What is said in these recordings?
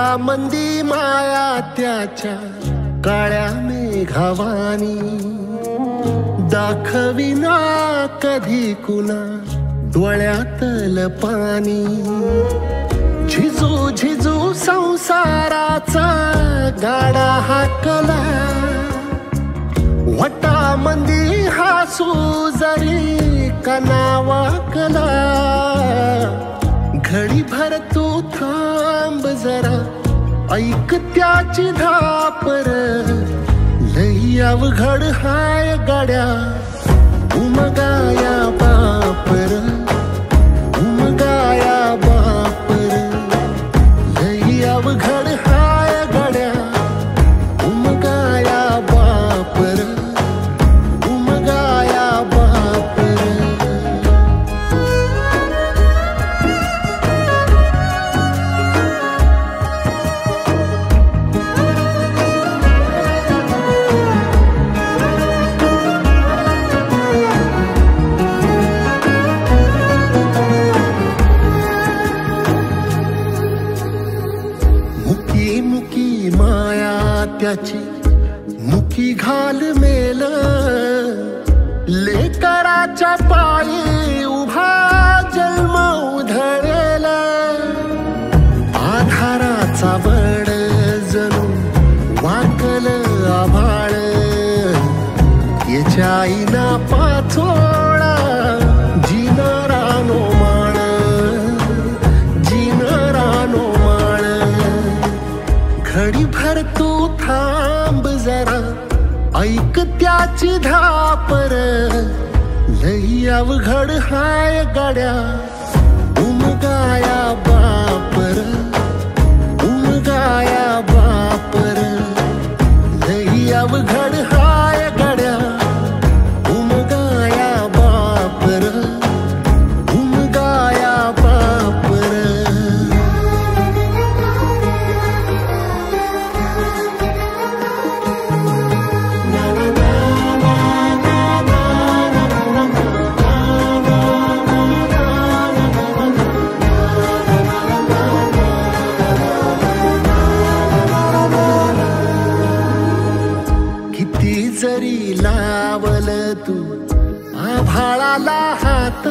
मंदी माया त्याच्या काळ्या मेघावानी दाखविना कधी कुणा डोळ्यातल पाणी झिजू झिजू संसाराचा गाडा हाकला वटा मंदी हासू जरी कनावाकला घडी भर तू थांब जरा ऐक त्याची धापर लई अवघड हाय गाड्या उमगाया बापर उमगाया बापर लई अवघड हाय गाड्या उमगाया बापर उमगाया बापर मुकी माया त्याची मुकी घाल मेल लेकराच्या पायी उभा जन्म उधळेल आधाराचा बड जणू वाकल आभाळ याच्या आईना पाचोळा जिनारानो माळ जिनारानो माळ घडी भर तू थांब जरा ऐक त्याची धापर लई अवघड हाय गाड्या उमगाया बापर उमगाया बापर लई अवघड हाय गाड्या उमगाया बापर उमगाया बापर जरी लावल तू आभाळाला हात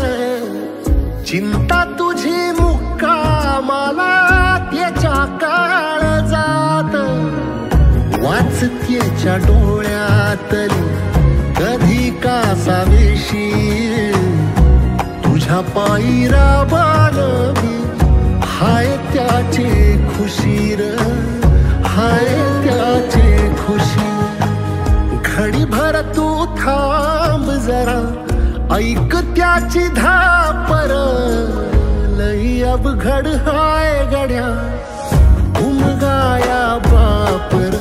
चिंता तुझी मुक्कामाला त्याच्या काळ जात वाचत्याच्या डोळ्यातली कधी कासावेशी तुझ्या पायी राबानवी हाय त्याची खुशीर हाय त्याची खुशी घडी भर तू थांब जरा ऐक त्याची धापर लई अवघड हाय गड्या उमगाया बापर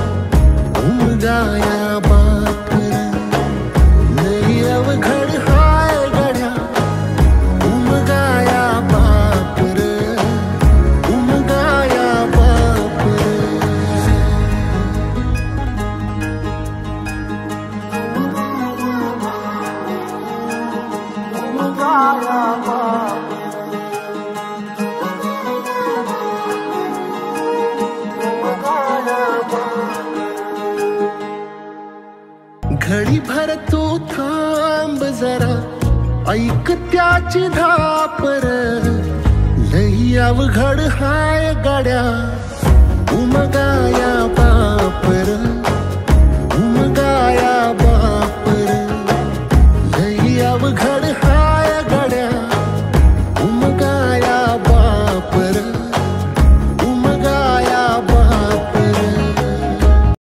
उमगाया बापर लई अवघड हाय गड्या उमगाया बापर उमगाया बापर घडी भर तू थांब जरा ऐक त्याची धापर लई अवघड हाय गाड्या उमगाया बापर उमगाया बापर लई अवघड